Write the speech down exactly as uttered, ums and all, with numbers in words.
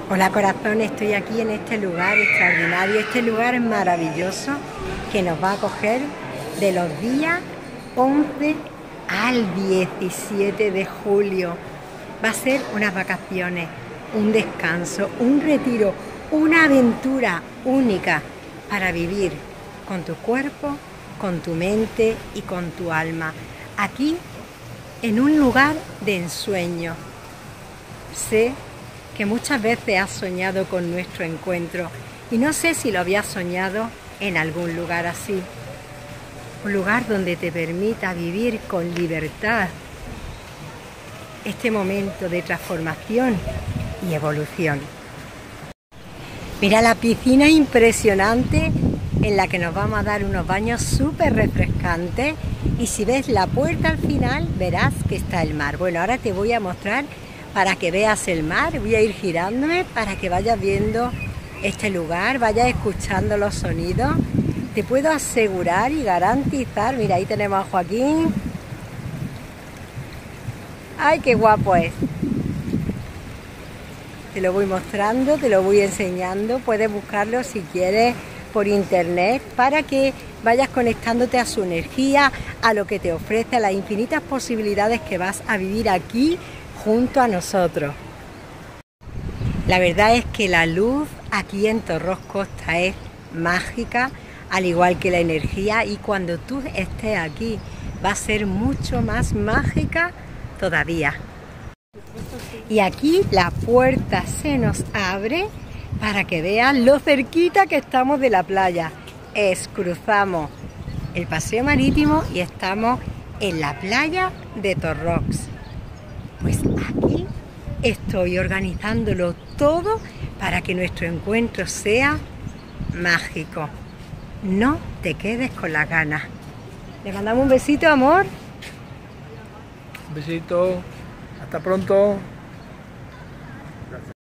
Hola corazón, estoy aquí en este lugar extraordinario, este lugar maravilloso que nos va a acoger de los días once al diecisiete de julio. Va a ser unas vacaciones, un descanso, un retiro, una aventura única para vivir con tu cuerpo, con tu mente y con tu alma. Aquí, en un lugar de ensueño. Sé que muchas veces has soñado con nuestro encuentro y no sé si lo habías soñado en algún lugar así. Un lugar donde te permita vivir con libertad este momento de transformación y evolución. Mira la piscina impresionante en la que nos vamos a dar unos baños súper refrescantes, y si ves la puerta al final verás que está el mar. Bueno, ahora te voy a mostrar para que veas el mar. Voy a ir girándome para que vayas viendo este lugar, vayas escuchando los sonidos. Te puedo asegurar y garantizar, mira, ahí tenemos a Joaquín. ¡Ay, qué guapo es! Te lo voy mostrando, te lo voy enseñando. Puedes buscarlo si quieres por internet para que vayas conectándote a su energía, a lo que te ofrece, a las infinitas posibilidades que vas a vivir aquí junto a nosotros. La verdad es que la luz aquí en Torros Costa es mágica, al igual que la energía, y cuando tú estés aquí va a ser mucho más mágica todavía. Y aquí la puerta se nos abre para que vean lo cerquita que estamos de la playa. Es, cruzamos el paseo marítimo y estamos en la playa de Torrox. Pues aquí estoy organizándolo todo para que nuestro encuentro sea mágico. No te quedes con las ganas. Le mandamos un besito, amor. Un besito. Hasta pronto.